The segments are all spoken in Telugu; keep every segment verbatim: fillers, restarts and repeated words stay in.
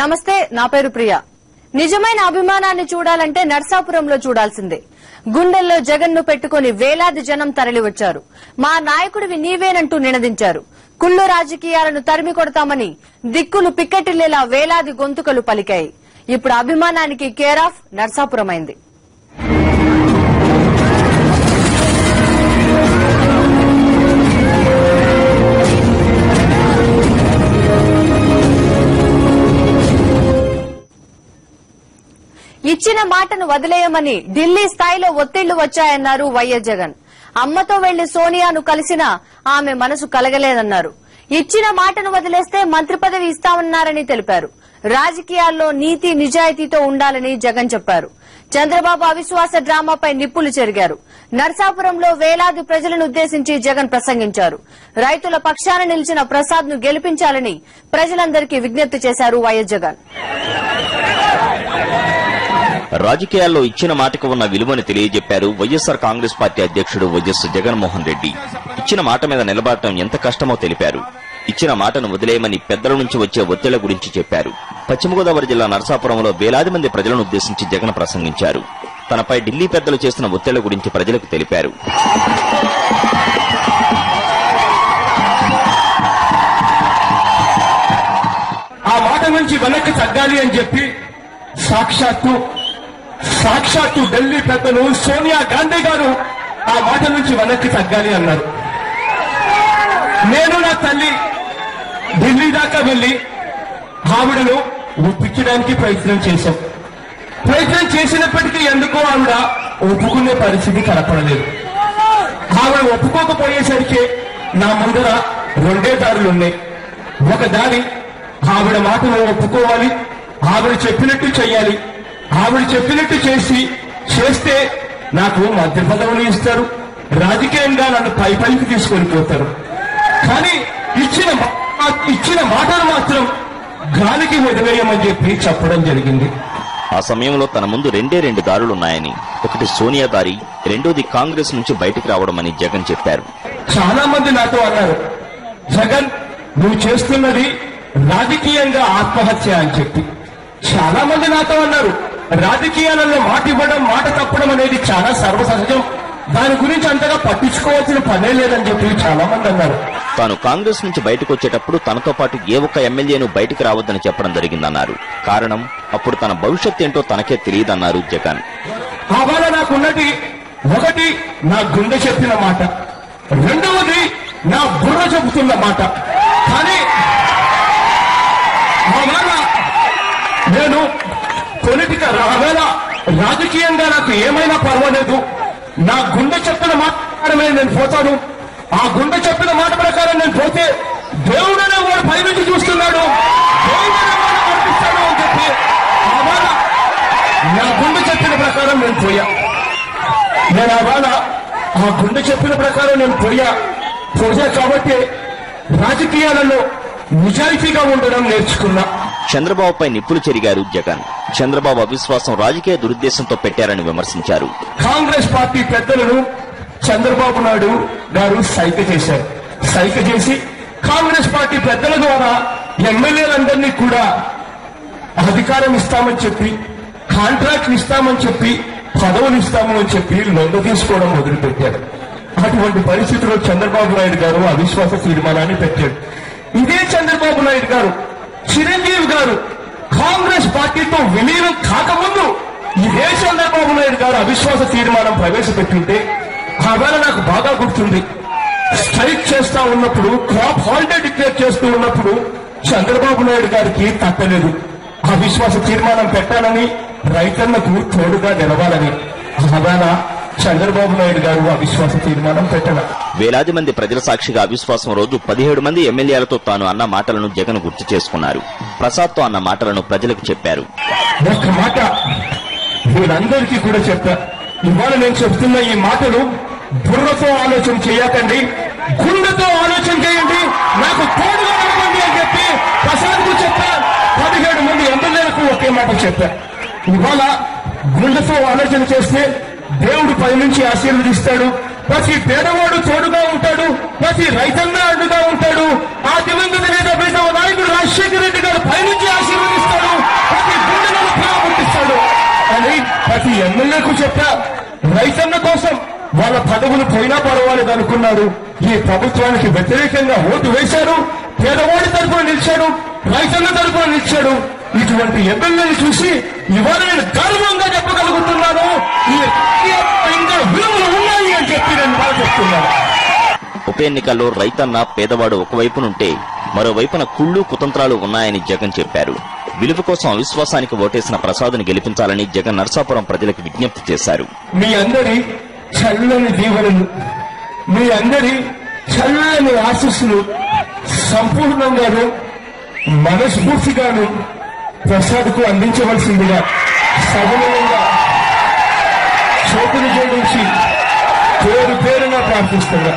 నమస్తే, నా పేరు ప్రియా. నిజమైన అభిమానాన్ని చూడాలంటే నర్సాపురంలో చూడాల్సిందే. గుండెల్లో జగన్ ను పెట్టుకుని వేలాది జనం తరలివచ్చారు. మా నాయకుడివి నీవేనంటూ నినదించారు. కుళ్ళు రాజకీయాలను తరిమి కొడతామని దిక్కులు పిక్కెటిల్లేలా వేలాది గొంతుకలు పలికాయి. ఇప్పుడు అభిమానానికి కేర్ ఆఫ్ నర్సాపురమైంది. ఇచ్చిన మాటను వదిలేయమని ఢిల్లీ స్థాయిలో ఒత్తిళ్లు వచ్చాయన్నారు వైఎస్ జగన్. అమ్మతో వెళ్లి సోనియాను కలిసినా ఆమె మనసు కలగలేదన్నారు. ఇచ్చిన మాటను వదిలేస్తే మంత్రి పదవి ఇస్తామన్నారని తెలిపారు. రాజకీయాల్లో నీతి నిజాయితీతో ఉండాలని జగన్ చెప్పారు. చంద్రబాబు అవిశ్వాస డ్రామాపై నిప్పులు చెరిగారు. నర్సాపురంలో వేలాది ప్రజలను ఉద్దేశించి జగన్ ప్రసంగించారు. రైతుల పక్షాన నిలిచిన ప్రసాద్ ను గెలిపించాలని ప్రజలందరికీ విజ్ఞప్తి చేశారు వైఎస్ జగన్. రాజకీయాల్లో ఇచ్చిన మాటకు ఉన్న విలువను తెలియజెప్పారు వైఎస్సార్ కాంగ్రెస్ పార్టీ అధ్యక్షుడు వైఎస్ జగన్మోహన్ రెడ్డి. ఇచ్చిన మాట మీద నిలబడటం ఎంత కష్టమో తెలిపారు. ఇచ్చిన మాటను వదిలేయమని పెద్దల నుంచి వచ్చే ఒత్తిళ్ల గురించి చెప్పారు. పశ్చిమ గోదావరి జిల్లా నరసాపురంలో వేలాది మంది ప్రజలను ఉద్దేశించి జగన్ ప్రసంగించారు. తనపై ఢిల్లీ పెద్దలు చేసిన ఒత్తిళ్ల గురించి ప్రజలకు తెలిపారు. ఆ మాట నుంచి వెనక్కి తగ్గాలి అని చెప్పి సాక్షాత్తు సాక్షాత్తు ఢిల్లీ పెద్దలు సోనియా గాంధీ గారు ఆ మాట నుంచి వెనక్కి తగ్గాలి అన్నారు. నేను నా తల్లి ఢిల్లీ దాకా వెళ్లి ఆవిడను ఒప్పించడానికి ప్రయత్నం చేశాం. ప్రయత్నం చేసినప్పటికీ ఎందుకో ఆవిడ ఒప్పుకునే పరిస్థితి కనపడలేదు. ఆవిడ ఒప్పుకోకపోయేసరికి నా ముందర రెండే దారులు ఉన్నాయి. ఒక దారి ఆవిడ మాటను ఒప్పుకోవాలి, ఆవిడ చెప్పినట్టు చెయ్యాలి. ఆవిడ చెప్పినట్టు చేసి చేస్తే నాకు మంత్రి పదవిని ఇస్తారు, రాజకీయంగా నన్ను పై పైకి తీసుకొని పోతారు. కానీ ఇచ్చిన ఇచ్చిన మాటలు మాత్రం గాలికి వదిలేయమని చెప్పి చెప్పడం జరిగింది. ఆ సమయంలో తన ముందు రెండే రెండు దారులున్నాయని, ఒకటి సోనియా దారి, రెండోది కాంగ్రెస్ నుంచి బయటికి రావడమని జగన్ చెప్పారు. చాలా మంది నాతో అన్నారు, జగన్ నువ్వు చేస్తున్నది రాజకీయంగా ఆత్మహత్య అని చెప్పి. చాలా మంది నాతో అన్నారు, రాజకీయాలలో మాట ఇవ్వడం, మాట తప్పడం అనేది చాలా సర్వసహజం, దాని గురించి అంతగా పట్టించుకోవాల్సిన పనే లేదని చెప్పి చాలా మంది అన్నారు. తాను కాంగ్రెస్ నుంచి బయటకు వచ్చేటప్పుడు తనతో పాటు ఏ ఒక్క ఎమ్మెల్యేను బయటికి రావద్దని చెప్పడం జరిగిందన్నారు. కారణం అప్పుడు తన భవిష్యత్ ఏంటో తనకే తెలియదన్నారు జగన్. ఆవేళ నాకున్నది ఒకటి నా గుండె చెప్పిన మాట, రెండవది నా బుర్ర చెబుతున్న మాట. కానీ ఆవేళ నేను పొలిటికల్ ఆవేళ రాజకీయంగా నాకు ఏమైనా పర్వాలేదు, నా గుండె చెప్పిన మాట ప్రకారమే నేను పోతాను. ఆ గుండె చెప్పిన మాట ప్రకారం నేను పోతే దేవుడనే వాడు పైనుంచి చూస్తున్నాడు, దేవుడనే వాడు పంపిస్తాడు అని చెప్పి ఆవేళ నా గుండె చెప్పిన ప్రకారం నేను పోయా. నేను ఆవేళ ఆ గుండె చెప్పిన ప్రకారం నేను పోయా పోయా కాబట్టి రాజకీయాలలో నిజాయితీగా ఉండడం నేర్చుకున్నా. చంద్రబాబుపై నిప్పులు చెరిగారు జగన్. చంద్రబాబు అవిశ్వాసం రాజకీయ దురుద్దేశంతో పెట్టారని విమర్శించారు. కాంగ్రెస్ పార్టీ పెద్దలను చంద్రబాబు నాయుడు గారు సైక చేశారు. సైక చేసి కాంగ్రెస్ పార్టీ పెద్దల ద్వారా ఎమ్మెల్యేలందరినీ కూడా అధికారం ఇస్తామని చెప్పి, కాంట్రాక్ట్ ఇస్తామని చెప్పి, పదవులు ఇస్తామని చెప్పి లొంగ తీసుకోవడం మొదలుపెట్టారు. అటువంటి పరిస్థితుల్లో చంద్రబాబు నాయుడు గారు అవిశ్వాస తీర్మానాన్ని పెట్టారు. ఇదే చంద్రబాబు నాయుడు గారు, చిరంజీవి గారు కాంగ్రెస్ పార్టీతో విలీనం కాకముందు ఇదే చంద్రబాబు నాయుడు గారు అవిశ్వాస తీర్మానం ప్రవేశపెట్టుంటే ఆవేళ నాకు బాగా గుర్తుంది. స్ట్రైక్ చేస్తా ఉన్నప్పుడు, క్రాప్ హాలిడే డిక్లేర్ చేస్తూ ఉన్నప్పుడు చంద్రబాబు నాయుడు గారికి తట్టలేదు. అవిశ్వాస తీర్మానం పెట్టాలని, రైతన్నకు తోడుగా నిలవాలని. ఆవేళ చంద్రబాబు నాయుడు గారు అవిశ్వాస తీర్మానం పెట్టారు. వేలాది మంది ప్రజల సాక్షిగా అవిశ్వాసం రోజు పదిహేడు మంది ఎమ్మెల్యేలతో తాను అన్న మాటలను జగన్ గుర్తు చేసుకున్నారు. ప్రసాద్ తో అన్న మాటలను ప్రజలకు చెప్పారు. ఒక్క మాట వీళ్ళందరికీ కూడా చెప్పా, ఇవాళ నేను చెప్తున్న ఈ మాటలు బుర్రతో ఆలోచన చేయకండి, గుండెతో ఆలోచన చేయండి, నాకు తోడుగా నిలవండి అని చెప్పి ప్రసాద్ కు చెప్పా. పదిహేడు మంది ఎమ్మెల్యేలకు ఒకే మాట చెప్పా. ఇవాళ గుండెతో ఆలోచన చేస్తే దేవుడు పై నుంచి ఆశీర్వదిస్తాడు, ప్రతి పేదవాడు తోడుగా ఉంటాడు, ప్రతి రైతన్న అండుగా ఉంటాడు. ఆ దివంగత నేత ప్రీతమ నాయకుడు రాజశేఖర రెడ్డి గారు పైనుంచి ఆశీర్వదిస్తాడు, ప్రతి గుండెలను పుట్టిస్తాడు అని ప్రతి ఎమ్మెల్యేకు చెప్పా. రైతన్న కోసం వాళ్ళ పదవులు పోయినా పర్వాలేదు అనుకున్నారు. ఈ ప్రభుత్వానికి వ్యతిరేకంగా ఓటు వేశారు, పేదవాడి తరఫున నిలిచాడు, రైతన్న తరఫున నిలిచాడు. ఇటువంటి ఎమ్మెల్యేని చూసి ఇవాళ నేను గర్వంగా చెప్పగలుగుతున్నాను, ఈ ఇంకా విలువలు ఉన్నాయి అని చెప్పి నేను బాగా చెప్తున్నాను. ఉప ఎన్నికల్లో రైతన్న పేదవాడు ఒకవైపునుంటే మరోవైపున కుళ్ళు కుతంత్రాలు ఉన్నాయని జగన్ చెప్పారు. విలువ కోసం అవిశ్వాసానికి ఓటేసిన ప్రసాద్ను గెలిపించాలని జగన్ నర్సాపురం ప్రజలకు విజ్ఞప్తి చేశారు. మీ అందరి చల్లని దీవెనలు, మీ అందరి చల్లని ఆశీస్సులు సంపూర్ణంగాను మనస్ఫూర్తిగాను ప్రసాద్ కు అందించవలసిందిగా సవినయంగా చేతులు జోడించి పేరు పేరుగా ప్రార్థిస్తున్నా.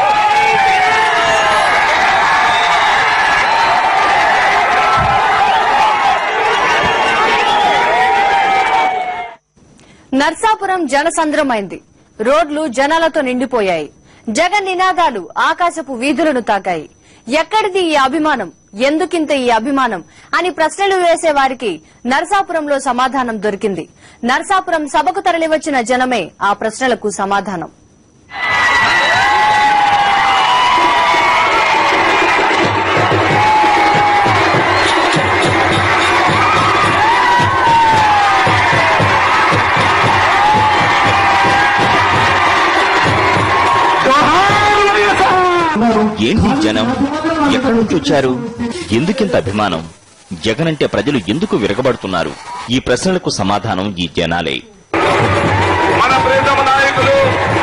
నర్సాపురం జనసంద్రమైంది. రోడ్లు జనాలతో నిండిపోయాయి. జగన్ నినాదాలు ఆకాశపు వీధులను తాకాయి. ఎక్కడిది ఈ అభిమానం, ఎందుకింత ఈ అభిమానం అని ప్రశ్నలు వేసే వారికి నర్సాపురంలో సమాధానం దొరికింది. నర్సాపురం సభకు తరలివచ్చిన జనమే ఆ ప్రశ్నలకు సమాధానం. ఏంటి జనం, ఎక్కడి నుంచి వచ్చారు, ఎందుకింత అభిమానం, జగన్ అంటే ప్రజలు ఎందుకు విరగబడుతున్నారు? ఈ ప్రశ్నలకు సమాధానం ఈ జనాలే. మన ప్రియతమ నాయకులు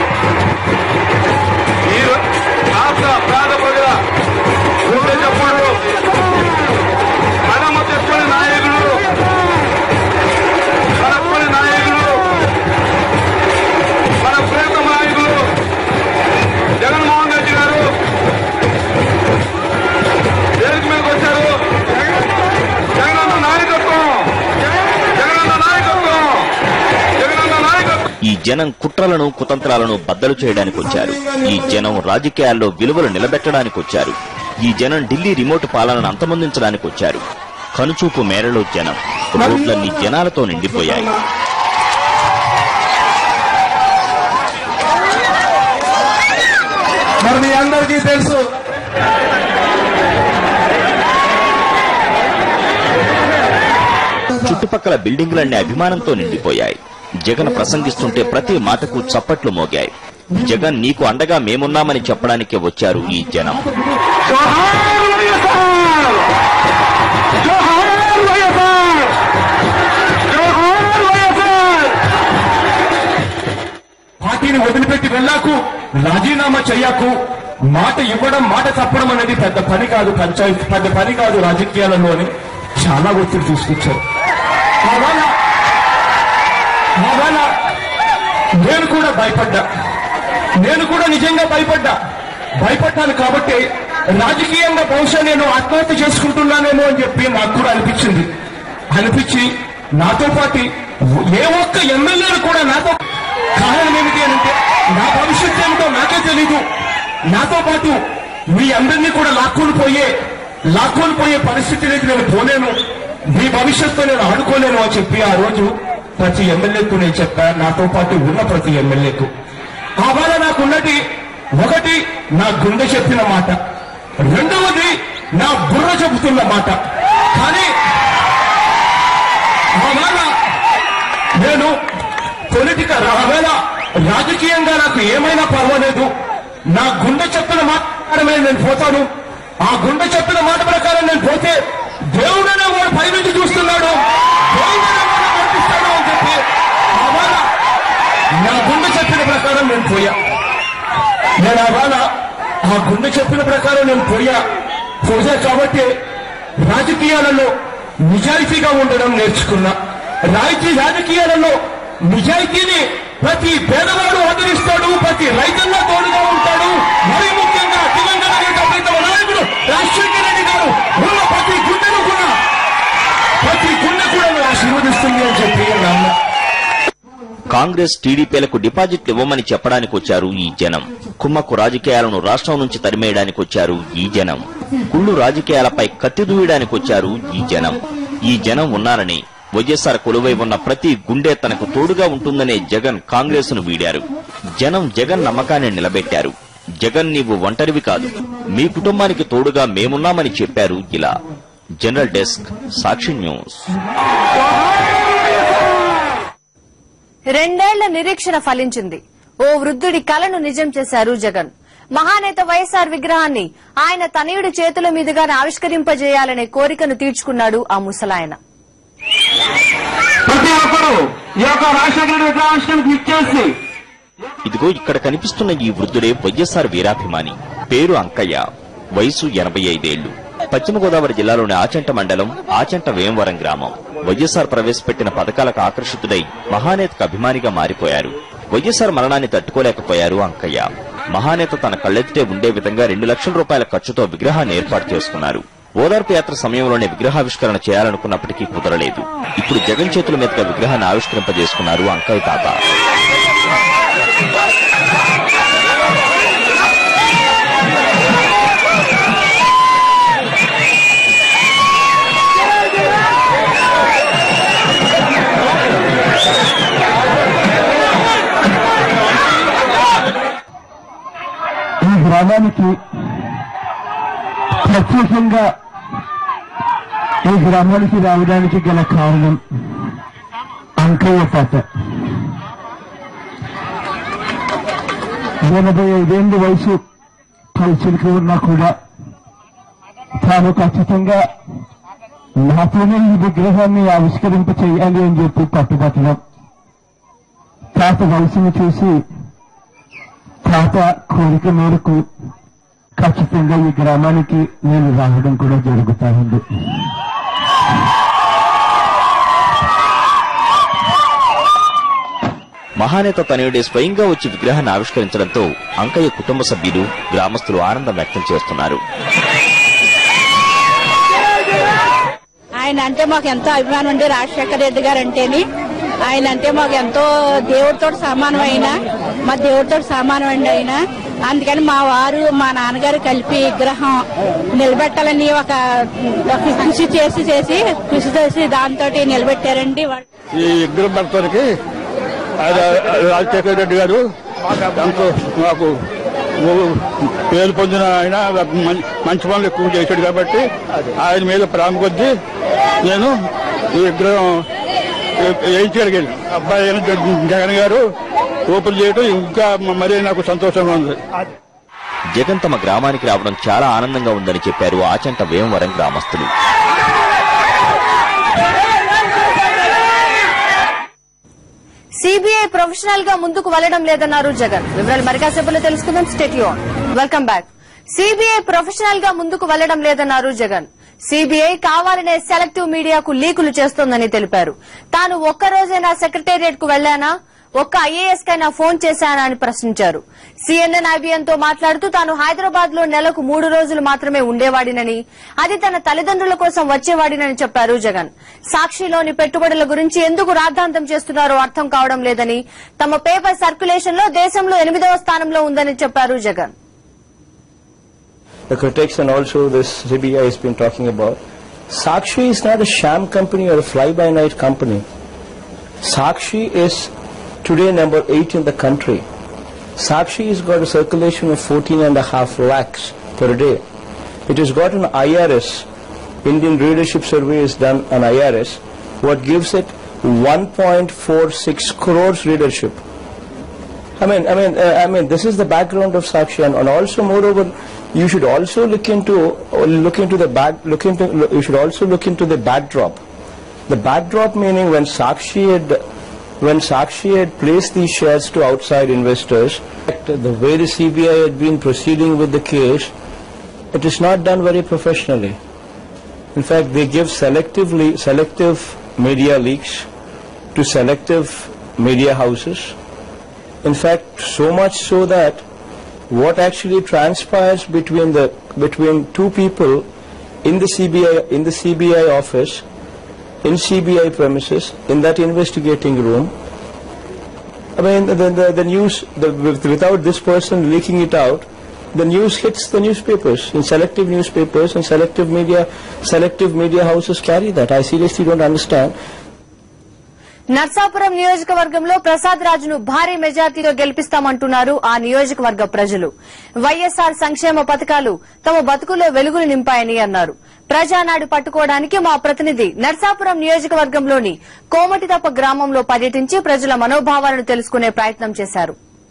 ఈ రాష్ట్ర పేద ప్రజల గుండె చప్పుడు మనమ చెప్పుని నాయకులు, మన కొన్ని నాయకులు, మన ప్రియతమ నాయకులు జగన్మోహన్ రెడ్డి గారు వేదిక మీదకి వచ్చారు. జగనన్న నాయకత్వం, జగనన్న నాయకత్వం, జగనన్న నాయకత్వం. ఈ జనం కుట్రలను కుతంత్రాలను బద్దలు చేయడానికి వచ్చారు. ఈ జనం రాజకీయాల్లో విలువలు నిలబెట్టడానికి వచ్చారు. ఈ జనం ఢిల్లీ రిమోట్ పాలనను అంతమొందించడానికి వచ్చారు. కనుచూపు మేరలో జనం, రోడ్లన్నీ జనాలతో నిండిపోయాయి. మరి మీ అందరికీ తెలుసు, చుట్టుపక్కల బిల్డింగులన్నీ అభిమానంతో నిండిపోయాయి. జగన్ ప్రసంగిస్తుంటే ప్రతి మాటకు చప్పట్లు మోగాయి. జగన్ నీకు అండగా మేమున్నామని చెప్పడానికే వచ్చారు ఈ జనం. పార్టీని వదిలిపెట్టి వెళ్ళాకు, రాజీనామా చెయ్యాకు, మాట ఇవ్వడం మాట తప్పడం అనేది పెద్ద పని కాదు, పంచాయతీ పెద్ద పని కాదు రాజకీయాలలో అని చాలా ఒత్తిడి తీసుకొచ్చారు. నేను కూడా భయపడ్డా, నేను కూడా నిజంగా భయపడ్డా. భయపడ్డాను కాబట్టి రాజకీయంగా బహుశా నేను ఆత్మహత్య చేసుకుంటున్నానేమో అని చెప్పి నాకు కూడా అనిపించింది. అనిపించి నాతో పాటు ఏ ఒక్క ఎమ్మెల్యేలు కూడా నాతో, కారణం ఏమిటి అంటే నా భవిష్యత్తు ఏమిటో నాకే తెలీదు, నాతో పాటు మీ అందరినీ కూడా లాక్కొని పోయే లాక్కొని పోయే పరిస్థితిలోకి నేను పోలేను, మీ భవిష్యత్తు నేను ఆడుకోలేను అని చెప్పి ఆ రోజు ప్రతి ఎమ్మెల్యేకు నేను చెప్పా, నాతో పాటు ఉన్న ప్రతి ఎమ్మెల్యేకు. ఆ వేళ నాకున్నది ఒకటి నా గుండె చెప్పిన మాట, రెండవది నా బుర్ర చెబుతున్న మాట. కానీ ఆ వేళ నేను పొలిటికల్ ఆ వేళ రాజకీయంగా నాకు ఏమైనా పర్వాలేదు, నా గుండె చెప్పిన మాట ప్రకారమే నేను పోతాను. ఆ గుండె చెప్పిన మాట ప్రకారం నేను పోతే దేవుడనే వాడు పైనుంచి చూస్తున్నాడు, దేవుడనే వాడు నడిపిస్తాడు అని చెప్పి ఆ వేళ నా గుండె చెప్పిన ప్రకారం నేను పోయా. నేను ఆ వేళ ఆ గుండె చెప్పిన ప్రకారం నేను పోయా పోయా కాబట్టి రాజకీయాలలో నిజాయితీగా ఉండడం నేర్చుకున్నా. రాజకీయ రాజకీయాలలో నిజాయితీని ప్రతి పేదవాడు ఆదరిస్తాడు, ప్రతి రైతన్న తోడుగా ఉంటాడు. మరీ ముఖ్యంగా దివంగత నేత ప్రీతమ నాయకుడు రాజశేఖర రెడ్డి గారు ఉన్న ప్రతి గుండెను కూడా ప్రతి గుండె కూడా ఆశీర్వదిస్తుంది అని చెప్పి నమ్మ. కాంగ్రెస్ టీడీపీలకు డిపాజిట్లు ఇవ్వమని చెప్పడానికి వచ్చారు ఈ జనం. కుమ్మక్కు రాజకీయాలను రాష్ట్రం నుంచి తరిమేయడానికి వచ్చారు ఈ జనం. కుళ్ళు రాజకీయాలపై కత్తి దూయడానికి వచ్చారు ఈ జనం. ఈ జనం ఉన్నారని వైఎస్ఆర్ కొలువై ఉన్న ప్రతి గుండె తనకు తోడుగా ఉంటుందనే జగన్ కాంగ్రెస్ ను వీడారు. జనం జగన్ నమ్మకాన్ని నిలబెట్టారు. జగన్ నీవు ఒంటరివి కాదు, మీ కుటుంబానికి తోడుగా మేమున్నామని చెప్పారు ఇలా. General desk, Sakshi news. రెండేళ్ల నిరీక్షణ ఫలించింది. ఓ వృద్ధుడి కలను నిజం చేశారు జగన్. మహానేత వైఎస్ఆర్ విగ్రహాన్ని ఆయన తనయుడి చేతుల మీదుగానే ఆవిష్కరింపజేయాలనే కోరికను తీర్చుకున్నాడు ఆ ముసలాయన. ప్రతి ఒక్కరూ ఈ యొక్క రాజశేఖర విగ్రహావిష్కరణకు ఇచ్చేసి ఇదిగో ఇక్కడ కనిపిస్తున్న ఈ వృద్ధుడే వైఎస్ఆర్ వీరాభిమాని. పేరు అంకయ్య, వయసు ఎనభై ఐదేళ్లు. పశ్చిమ గోదావరి జిల్లాలోని ఆచంట మండలం, ఆచంట వేమవరం గ్రామం. వైఎస్ఆర్ ప్రవేశపెట్టిన పథకాలకు ఆకర్షితుడై మహానేతకు అభిమానిగా మారిపోయారు. వైఎస్ఆర్ మరణాన్ని తట్టుకోలేకపోయారు అంకయ్య. మహానేత తన కళ్లెత్తే ఉండే విధంగా రెండు లక్షల రూపాయల ఖర్చుతో విగ్రహాన్ని ఏర్పాటు చేసుకున్నారు. ఓదార్పు యాత్ర సమయంలోనే విగ్రహావిష్కరణ చేయాలనుకున్నప్పటికీ కుదరలేదు. ఇప్పుడు జగన్ చేతుల మీదుగా విగ్రహాన్ని ఆవిష్కరింపజేసుకున్నారు అంకయ్య తాత. ఈ గ్రామానికి ప్రత్యేకంగా ఈ గ్రామానికి రావడానికి గల కారణం అంకయ్య తాత. ఎనభై ఐదేళ్ల వయసు పరిస్థితికి ఉన్నా కూడా తాను ఖచ్చితంగా నాతోనే ఈ విగ్రహాన్ని ఆవిష్కరింప చేయాలి అని చెప్పి పట్టుబట్టడం, తాత వయసును చూసి తాత కోరిక మేరకు ఖచ్చితంగా ఈ గ్రామానికి నేను రావడం కూడా జరుగుతా ఉంది. మహానేత తనయుడే స్వయంగా వచ్చి విగ్రహాన్ని ఆవిష్కరించడంతో అంకయ్య కుటుంబ సభ్యులు, గ్రామస్తులు ఆనందం వ్యక్తం చేస్తున్నారు. ఆయన అంటే మాకు ఎంతో అభిమానం అండి. రాజశేఖర రెడ్డి గారు అంటేని ఆయన అంటే మాకు ఎంతో దేవుడితో సమానం అయినా, మా దేవుడితో సమానం అండి ఆయన. అందుకని మా వారు మా నాన్నగారు కలిపి విగ్రహం నిలబెట్టాలని ఒక కృషి చేసి చేసి కృషి చేసి దాంతో నిలబెట్టారండి. ఈ విగ్రహం పెడతానికి రాజశేఖర రెడ్డి గారు ఎంతో మాకు పేరు పొందిన ఆయన మంచి పనులు ఎక్కువ చేశాడు కాబట్టి ఆయన మీద ప్రేమ కొద్దీ నేను ఈ విగ్రహం ఏం చేయగలిగాను. అబ్బాయి జగన్ గారు ఓపెన్ చేయడం ఇంకా మరీ నాకు సంతోషంగా ఉంది. జగన్ తమ గ్రామానికి రావడం చాలా ఆనందంగా ఉందని చెప్పారు ఆచంట వేమవరం గ్రామస్తులు. సిబిఐ ప్రొఫెషనల్ గా ముందుకు వెళ్లడం లేదన్నారు జగన్. వివరాలు మరికాసేపులో తెలుసుకుందాం. స్టేట్ యూన్. Welcome back. సిబిఐ ప్రొఫెషనల్ గా ముందుకు వెళ్లడం లేదన్నారు జగన్. సిబిఐ కావాలనే సెలెక్టివ్ మీడియాకు లీకులు చేస్తోందని తెలిపారు. తాను ఒక్కరోజైనా సెక్రటేరియట్ కు వెళ్లానా, ఒక్క ఐఏఎస్ కైనా ఫోన్ చేశానా అని ప్రశ్నించారు. సీఎన్ఎన్ ఐబీఎన్ తో మాట్లాడుతూ తాను హైదరాబాద్ లో నెలకు మూడు రోజులు మాత్రమే ఉండేవాడినని, అది తన తల్లిదండ్రుల కోసం వచ్చేవాడినని చెప్పారు జగన్. సాక్షిలోని పెట్టుబడుల గురించి ఎందుకు రాద్ధాంతం చేస్తున్నారో అర్థం కావడం లేదని, తమ పేపర్ సర్క్యులేషన్ లో దేశంలో ఎనిమిదవ స్థానంలో ఉందని చెప్పారు Jagan. The critics and also this C B I has been talking about. Sakshi is not a sham company or a fly-by-night company. Sakshi is today number eight in the country. Sakshi has got a circulation of fourteen and a half lakhs per day. It has got an I R S. Indian Readership Survey is done on I R S. What gives it one point four six crores readership. I mean, I mean, uh, I mean, this is the background of Sakshi, and, and also, moreover, you should also look into look into the back look into you should also look into the backdrop. The backdrop meaning when Sakshi had when Sakshi had placed these shares to outside investors, the way the C B I had been proceeding with the case, it is not done very professionally. In fact, they give selectively selective media leaks to selective media houses. In fact, so much so that what actually transpires between the between two people in the C B I in the C B I office, in C B I premises, in that investigating room, I mean, the, the, the news, the, without this person leaking it out, the news hits the newspapers, in selective newspapers and selective media, selective media houses carry that. I seriously don't understand. Narsapuram నియోజకవర్గంలో ప్రసాద్ రాజును భారీ మెజార్టీతో గెలిపిస్తామంటున్నారు ఆ నియోజకవర్గ ప్రజలు. వైఎస్ఆర్ సంక్షేమ పథకాలు తమ బతుకుల్లో వెలుగులు నింపాయని అన్నారు. ప్రజానాడు పట్టుకోవడానికి మా ప్రతినిధి నర్సాపురం నియోజకవర్గంలోని కోమటితప్ప గ్రామంలో పర్యటించి ప్రజల మనోభావాలను తెలుసుకునే ప్రయత్నం చేశారు.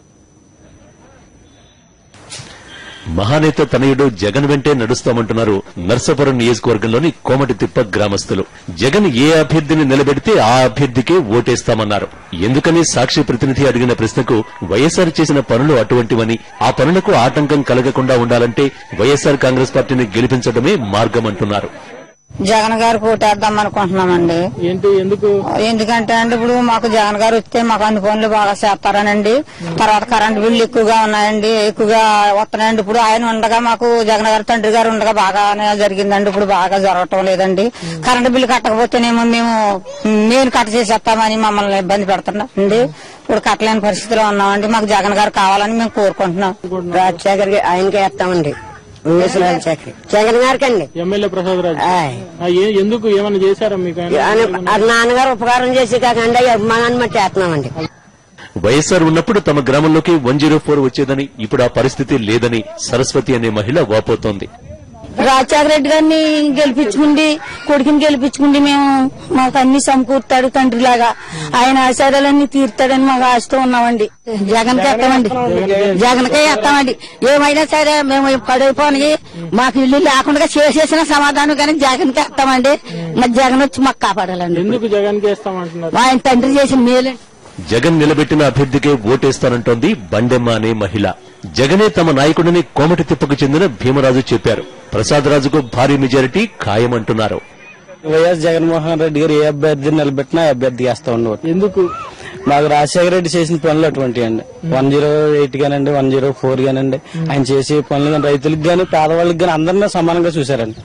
మహానేత తనయుడు జగన్ వెంటే నడుస్తామంటున్నారు నర్సాపురం నియోజకవర్గంలోని కోమటితిప్ప గ్రామస్తులు. జగన్ ఏ అభ్యర్థిని నిలబెడితే ఆ అభ్యర్థికే ఓటేస్తామన్నారు. ఎందుకని సాక్షి ప్రతినిధి అడిగిన ప్రశ్నకు వైఎస్ఆర్ చేసిన పనులు అటువంటివని, ఆ పనులకు ఆటంకం కలగకుండా ఉండాలంటే వైఎస్ఆర్ కాంగ్రెస్ పార్టీని గెలిపించడమే మార్గమంటున్నారు. జగన్ గారు ఓటేద్దాం అనుకుంటున్నామండి. ఏంటి ఎందుకు? ఎందుకంటే అండి ఇప్పుడు మాకు జగన్ గారు వస్తే మాకు అన్ని పనులు బాగా చేస్తారనండి. తర్వాత కరెంట్ బిల్లు ఎక్కువగా ఉన్నాయండి, ఎక్కువగా వస్తున్నాయండి. ఇప్పుడు ఆయన ఉండగా మాకు జగన్ గారు తండ్రి గారు ఉండగా బాగానే జరిగిందండి. ఇప్పుడు బాగా జరగటం లేదండి. కరెంట్ బిల్లు కట్టకపోతేనేమో మేము మేము కట్ట చేసేస్తామని మమ్మల్ని ఇబ్బంది పెడుతున్నారండి. ఇప్పుడు కట్టలేని పరిస్థితిలో ఉన్నామండి. మాకు జగన్ గారు కావాలని మేము కోరుకుంటున్నాం. రాజశేఖర్ ఆయనకే వేస్తామండి. జగన్ గారికి అండి. ఎమ్మెల్యే ప్రసాద్ రాజు ఎందుకు ఏమైనా చేశారా మీకు? నాన్నగారు ఉపకారం చేసి కాకండి అభిమానాన్ని బట్టి వేస్తున్నామండి. వైఎస్ఆర్ ఉన్నప్పుడు తమ గ్రామంలోకి వన్ జీరో ఫోర్ వచ్చేదని, ఇప్పుడు ఆ పరిస్థితి లేదని సరస్వతి అనే మహిళ వాపోతోంది. రాజశేఖర రెడ్డి గారిని గెలిపించుకుండి కొడుకుని గెలిపించుకుండి మేము మాకు అన్ని సమకూర్తాడు తండ్రిలాగా, ఆయన ఆచారాలన్నీ తీరుతాడని మాకు ఆశతో ఉన్నామండి. జగన్ కే వేస్తామండి, జగన్ కే వేస్తామండి. ఏమైనా సరే మేము పడైపోయి మాకు ఇల్లు లేకుండా చేసేసిన సమాధానం కానీ జగన్ కే వేస్తామండి. మరి జగన్ వచ్చి మాకు కాపాడాలండి. ఎందుకు జగన్ కే వేస్తామంటున్నారు? ఆయన తండ్రి చేసిన మేలండి. జగన్ నిలబెట్టిన అభ్యర్థికే ఓటేస్తానంటోంది బండెమ్మ అనే మహిళ. జగనే తమ నాయకుడిని కోమటితిప్పకు చెందిన భీమరాజు చెప్పారు. ప్రసాద్ రాజుకు భారీ మెజారిటీ ఖాయమంటున్నారు. వైఎస్ జగన్మోహన్ రెడ్డి గారు ఏ అభ్యర్థిని నిలబెట్టినా అభ్యర్థి వేస్తా ఉండేవారు. ఎందుకు? మాకు రాజశేఖర రెడ్డి చేసిన పనులు అటువంటి అండి. వన్ జీరో ఎయిట్ గానండి, వన్ జీరో ఫోర్ గానండి, ఆయన చేసే పనులు కానీ రైతులకు గానీ పేదవాళ్ళకి గానీ అందరినీ సమానంగా చూశారండి.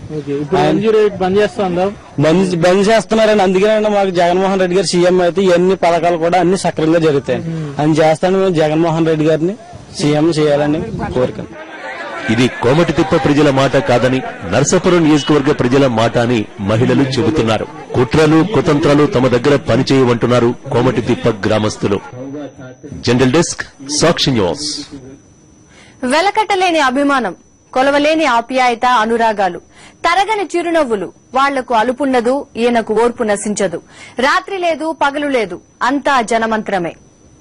బంద్ బంద్ చేస్తున్నారండి. అందుకేనండి మాకు జగన్మోహన్ రెడ్డి గారు సీఎం అయితే ఇవన్నీ పథకాలు కూడా అన్ని సక్రమంగా జరుగుతాయి. ఆయన చేస్తాను మేము జగన్మోహన్ రెడ్డి గారిని సీఎం చేయాలని కోరిక. ఇది కోమటితిప్ప ప్రజల మాట కాదని నర్సాపురం నియోజకవర్గ ప్రజల మాట అని మహిళలు చెబుతున్నారు. కుట్రలు కుతంత్రాలు తమ దగ్గర పనిచేయమంటున్నారు కోమటితిప్ప గ్రామస్తులు. General desk Sakshi news. వెలకట్టలేని అభిమానం, కొలవలేని ఆప్యాయత, అనురాగాలు, తరగని చిరునవ్వులు. వాళ్లకు అలుపుండదు, ఈయనకు ఓర్పు నశించదు. రాత్రి లేదు, పగలు లేదు, అంతా జనమంత్రమే.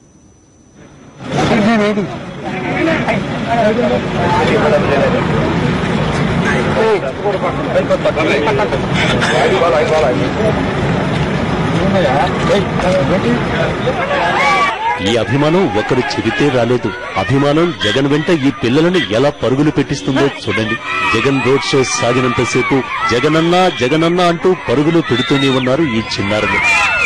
ఈ అభిమానం ఒకరు చెబితే రాలేదు. అభిమానం జగన్ వెంట ఈ పిల్లలను ఎలా పరుగులు పెట్టిస్తుందో చూడండి. జగన్ రోడ్ షో సాగినంతసేపు జగనన్నా జగనన్నా అంటూ పరుగులు పెడుతూనే ఉన్నారు ఈ చిన్నారులు.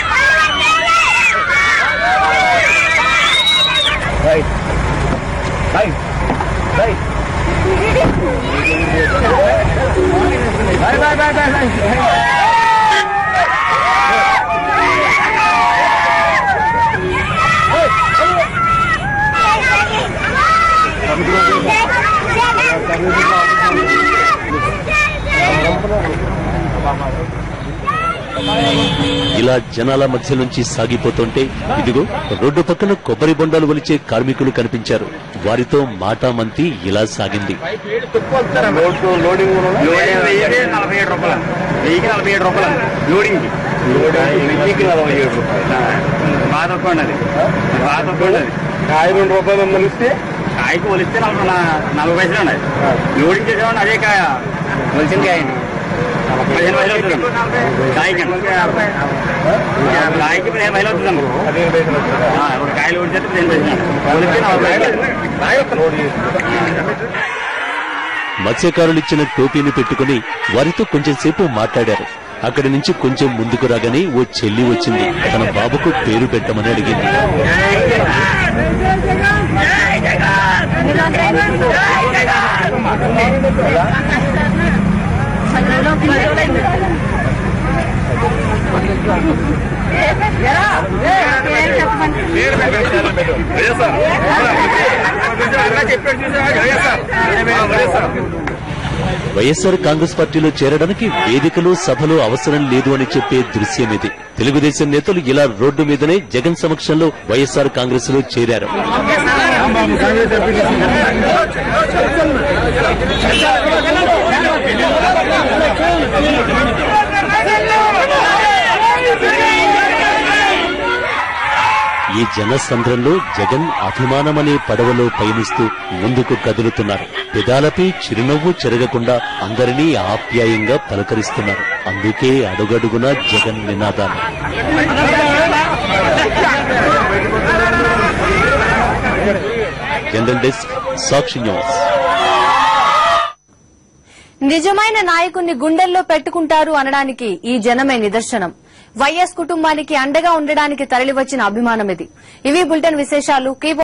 ఇలా జనాల మధ్య నుంచి సాగిపోతుంటే ఇదిగో రోడ్డు పక్కన కొబ్బరి బొండాలు ఒలిచే కార్మికులు కనిపించారు. వారితో మాటామంతి ఇలా సాగింది. కాయ రెండు రూపాయలు ఒలిస్తే కాయకు ఒలిస్తే నలభై పైసలు ఉన్నాయి. లోడింగ్ చేసేవాడిని అదే కాయ ఒలిసిన కాయ పదిహేను పైసలు అవుతుంది. కాయకి కాయకి పదిహేను పైసలు అవుతుంది. ఒక కాయ లోడ్ చేస్తే పదిహేను పైసలు ఒలిస్తే నలభై పైసలు. మత్స్యకారులిచ్చిన టోపీని పెట్టుకుని వారితో కొంచెం సేపు మాట్లాడారు. అక్కడి నుంచి కొంచెం ముందుకు రాగానే ఓ చెల్లి వచ్చింది. తన బాబుకు పేరు పెట్టమని అడిగింది. వైఎస్ఆర్ కాంగ్రెస్ పార్టీలో చేరడానికి వేదికలు సభలు అవసరం లేదు అని చెప్పే దృశ్యం ఇది. తెలుగుదేశం నేతలు ఇలా రోడ్డు మీదనే జగన్ సమక్షంలో వైఎస్ఆర్ కాంగ్రెస్ లో చేరారు. ఈ జనసంద్రంలో జగన్ అభిమానమనే పడవలో పయనిస్తూ ముందుకు కదులుతున్నారు. పెదాలపై చిరునవ్వు చెరగకుండా అందరినీ ఆప్యాయంగా పలకరిస్తున్నారు. అందుకే అడుగడుగునా జగన్ నినాదాలు. General desk, Sakshi news. నిజమైన నాయకుణ్ణి గుండెల్లో పెట్టుకుంటారు అనడానికి ఈ జనమే నిదర్శనం. వైఎస్ కుటుంబానికి అండగా ఉండడానికి తరలివచ్చిన అభిమానం ఇది. ఇవి బులెటిన్ విశేషాలు.